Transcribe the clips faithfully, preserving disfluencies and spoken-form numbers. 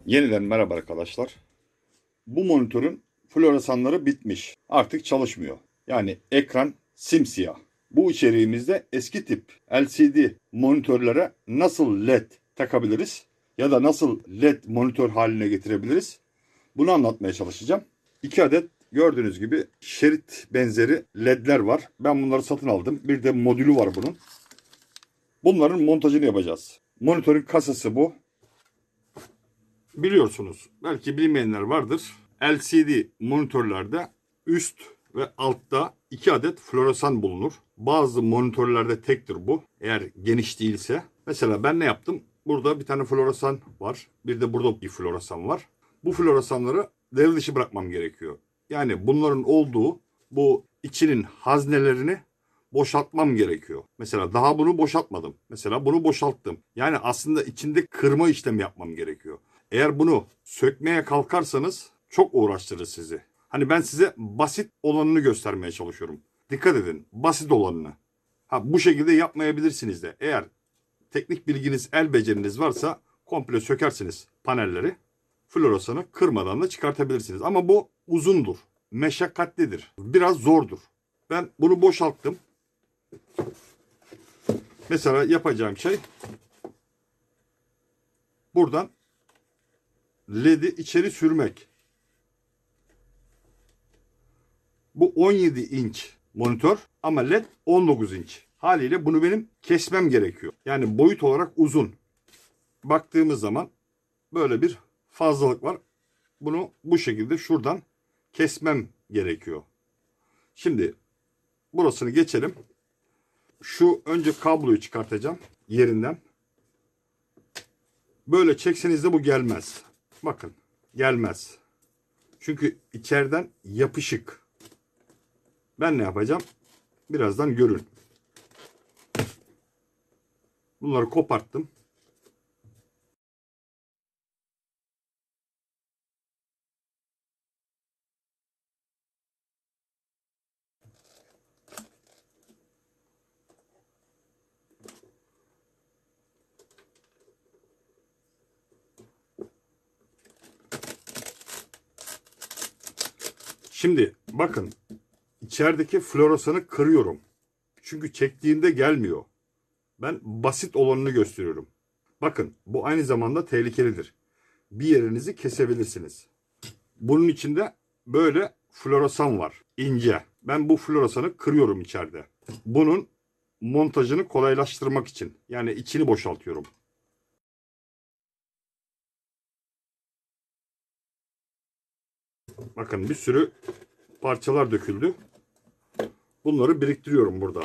Yeniden merhaba arkadaşlar. Bu monitörün floresanları bitmiş. Artık çalışmıyor. Yani ekran simsiyah. Bu içeriğimizde eski tip L C D monitörlere nasıl L E D takabiliriz ya da nasıl L E D monitör haline getirebiliriz? Bunu anlatmaya çalışacağım. İki adet gördüğünüz gibi şerit benzeri L E D'ler var. Ben bunları satın aldım. Bir de modülü var bunun. Bunların montajını yapacağız. Monitörün kasası bu. Biliyorsunuz, belki bilmeyenler vardır. L C D monitörlerde üst ve altta iki adet floresan bulunur. Bazı monitörlerde tektir bu. Eğer geniş değilse. Mesela ben ne yaptım? Burada bir tane floresan var. Bir de burada bir floresan var. Bu floresanları devre dışı bırakmam gerekiyor. Yani bunların olduğu bu içinin haznelerini boşaltmam gerekiyor. Mesela daha bunu boşaltmadım. Mesela bunu boşalttım. Yani aslında içinde kırma işlemi yapmam gerekiyor. Eğer bunu sökmeye kalkarsanız çok uğraştırır sizi. Hani ben size basit olanını göstermeye çalışıyorum. Dikkat edin, basit olanını. Ha, bu şekilde yapmayabilirsiniz de. Eğer teknik bilginiz, el beceriniz varsa komple sökersiniz panelleri. Floresanı kırmadan da çıkartabilirsiniz. Ama bu uzundur, meşakkatlidir, biraz zordur. Ben bunu boşalttım. Mesela yapacağım şey buradan L E D'i içeri sürmek. Bu on yedi inç monitör ama L E D on dokuz inç. Haliyle bunu benim kesmem gerekiyor. Yani boyut olarak uzun. Baktığımız zaman böyle bir fazlalık var. Bunu bu şekilde şuradan kesmem gerekiyor. Şimdi burasını geçelim. Şu önce kabloyu çıkartacağım yerinden. Böyle çekseniz de bu gelmez. Bakın, gelmez. Çünkü içeriden yapışık. Ben ne yapacağım? Birazdan görün. Bunları koparttım. Şimdi bakın, içerideki floresanı kırıyorum. Çünkü çektiğinde gelmiyor. Ben basit olanını gösteriyorum. Bakın, bu aynı zamanda tehlikelidir. Bir yerinizi kesebilirsiniz. Bunun içinde böyle floresan var. İnce. Ben bu floresanı kırıyorum içeride. Bunun montajını kolaylaştırmak için. Yani içini boşaltıyorum. Bakın, bir sürü parçalar döküldü. Bunları biriktiriyorum burada.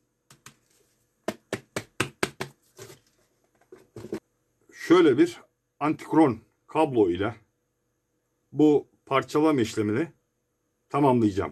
Şöyle bir antikron kablo ile bu parçalama işlemini tamamlayacağım.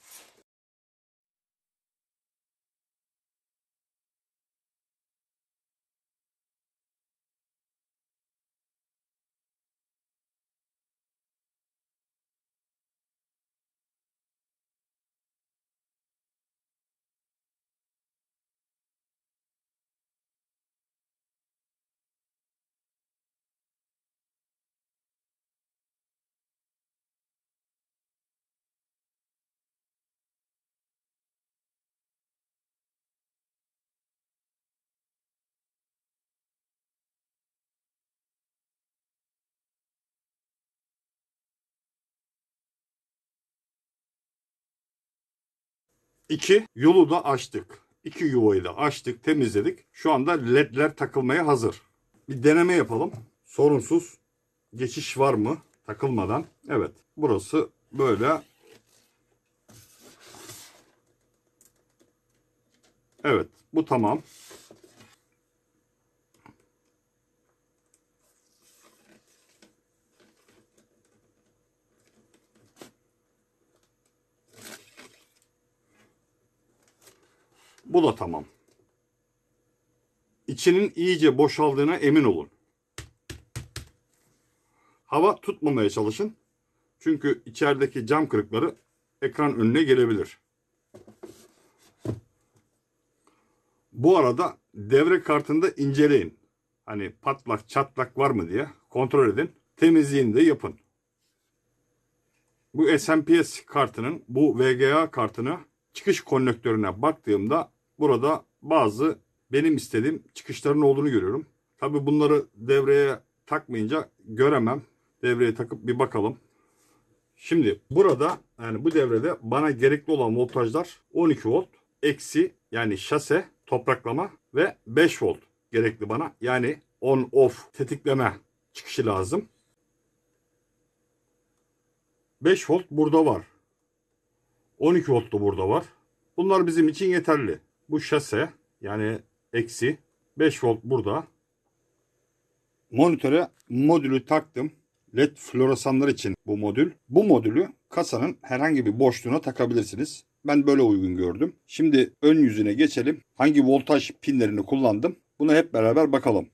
İki yolu da açtık. İki yuvayı da açtık, temizledik. Şu anda ledler takılmaya hazır. Bir deneme yapalım. Sorunsuz geçiş var mı takılmadan? Evet. Burası böyle. Evet. Bu tamam. Bu da tamam. İçinin iyice boşaldığına emin olun. Hava tutmamaya çalışın. Çünkü içerideki cam kırıkları ekran önüne gelebilir. Bu arada devre kartında inceleyin. Hani patlak çatlak var mı diye kontrol edin. temizliğini de yapın. Bu S M P S kartının, bu V G A kartını çıkış konnektörüne baktığımda burada bazı benim istediğim çıkışların olduğunu görüyorum. Tabi bunları devreye takmayınca göremem. Devreye takıp bir bakalım. Şimdi burada, yani bu devrede bana gerekli olan voltajlar on iki volt eksi, yani şase topraklama ve beş volt gerekli bana. Yani on off tetikleme çıkışı lazım. beş volt burada var. on iki volt da burada var. Bunlar bizim için yeterli. Bu şase, yani eksi, beş volt burada. Monitöre modülü taktım. Led floresanlar için bu modül. Bu modülü kasanın herhangi bir boşluğuna takabilirsiniz. Ben böyle uygun gördüm. Şimdi ön yüzüne geçelim. Hangi voltaj pinlerini kullandım? Buna hep beraber bakalım.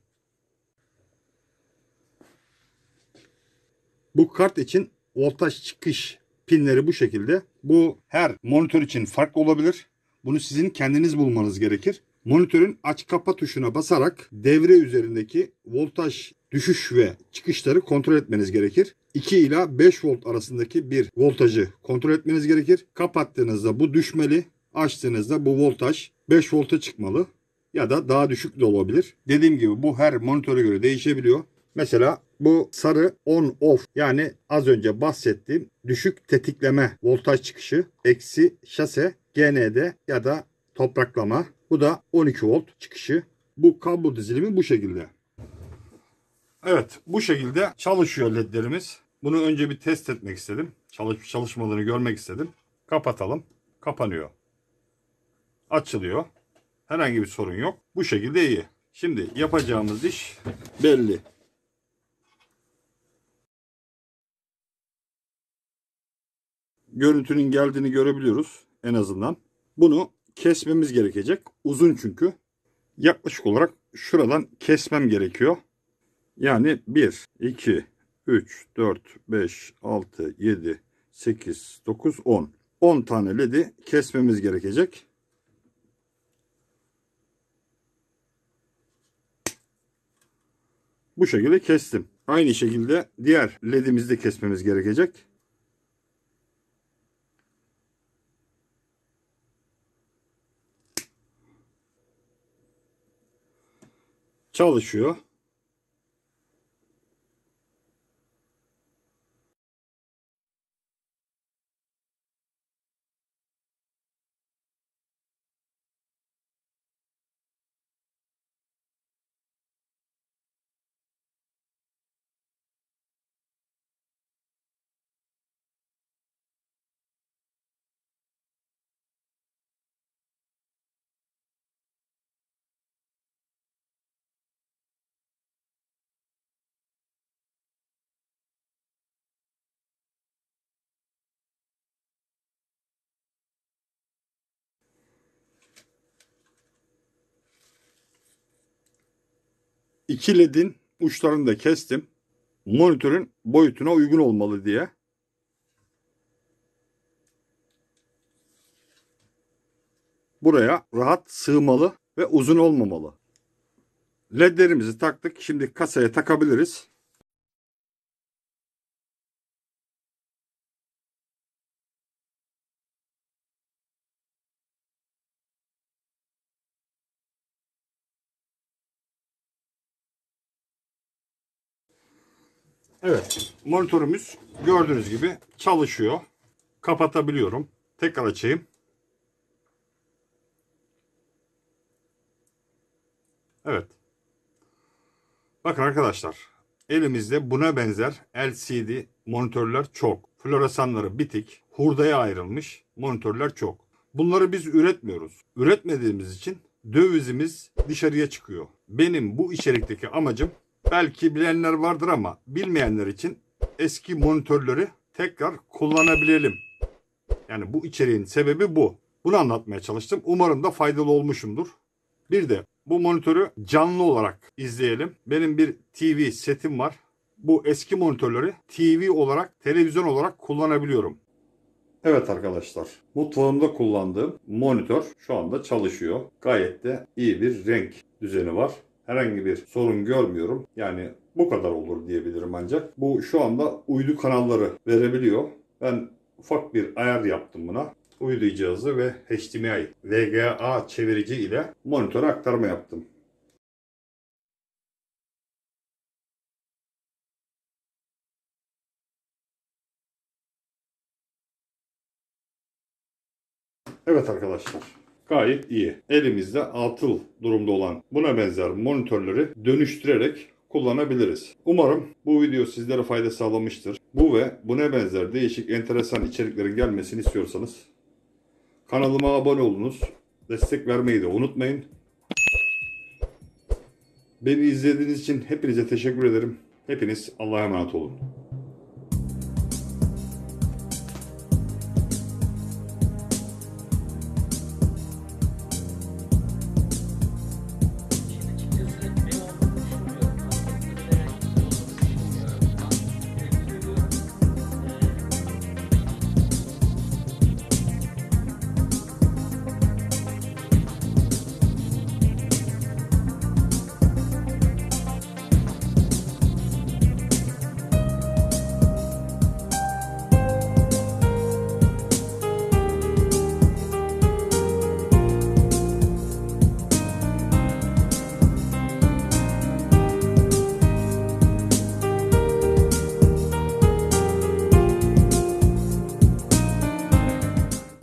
Bu kart için voltaj çıkış pinleri bu şekilde. Bu her monitör için farklı olabilir. Bunu sizin kendiniz bulmanız gerekir. Monitörün aç kapa tuşuna basarak devre üzerindeki voltaj düşüş ve çıkışları kontrol etmeniz gerekir. iki ila beş volt arasındaki bir voltajı kontrol etmeniz gerekir. Kapattığınızda bu düşmeli, açtığınızda bu voltaj beş volta çıkmalı ya da daha düşük de olabilir. Dediğim gibi bu her monitöre göre değişebiliyor. Mesela bu sarı on off, yani az önce bahsettiğim düşük tetikleme voltaj çıkışı eksi şase G N D ya da topraklama. Bu da on iki volt çıkışı. Bu kablo dizilimi bu şekilde. Evet, bu şekilde çalışıyor ledlerimiz. Bunu önce bir test etmek istedim. Çalışıp çalışmadığını görmek istedim. Kapatalım. Kapanıyor. Açılıyor. Herhangi bir sorun yok. Bu şekilde iyi. Şimdi yapacağımız iş belli. Görüntünün geldiğini görebiliyoruz en azından. Bunu kesmemiz gerekecek. Uzun çünkü. Yaklaşık olarak şuradan kesmem gerekiyor. Yani bir, iki, üç, dört, beş, altı, yedi, sekiz, dokuz, on. on tane ledi kesmemiz gerekecek. Bu şekilde kestim. Aynı şekilde diğer ledimizi de kesmemiz gerekecek. Çalışıyor. İki ledin uçlarını da kestim. Monitörün boyutuna uygun olmalı diye. Buraya rahat sığmalı ve uzun olmamalı. Ledlerimizi taktık. Şimdi kasaya takabiliriz. Evet, monitörümüz gördüğünüz gibi çalışıyor. Kapatabiliyorum. Tekrar açayım. Evet. Bakın arkadaşlar, elimizde buna benzer L C D monitörler çok. Floresanları bitik, hurdaya ayrılmış monitörler çok. Bunları biz üretmiyoruz. Üretmediğimiz için dövizimiz dışarıya çıkıyor. Benim bu içerikteki amacım, belki bilenler vardır ama bilmeyenler için, eski monitörleri tekrar kullanabilelim. Yani bu içeriğin sebebi bu. Bunu anlatmaya çalıştım. Umarım da faydalı olmuşumdur. Bir de bu monitörü canlı olarak izleyelim. Benim bir T V setim var. Bu eski monitörleri T V olarak, televizyon olarak kullanabiliyorum. Evet arkadaşlar, mutfağımda kullandığım monitör şu anda çalışıyor. Gayet de iyi bir renk düzeni var. herhangi bir sorun görmüyorum. Yani bu kadar olur diyebilirim ancak. Bu şu anda uydu kanalları verebiliyor. Ben ufak bir ayar yaptım buna. Uydu cihazı ve H D M I V G A çevirici ile monitöre aktarma yaptım. Evet arkadaşlar, gayet iyi. Elimizde atıl durumda olan buna benzer monitörleri dönüştürerek kullanabiliriz. Umarım bu video sizlere fayda sağlamıştır. Bu ve buna benzer değişik enteresan içeriklerin gelmesini istiyorsanız kanalıma abone olunuz. Destek vermeyi de unutmayın. Beni izlediğiniz için hepinize teşekkür ederim. Hepiniz Allah'a emanet olun.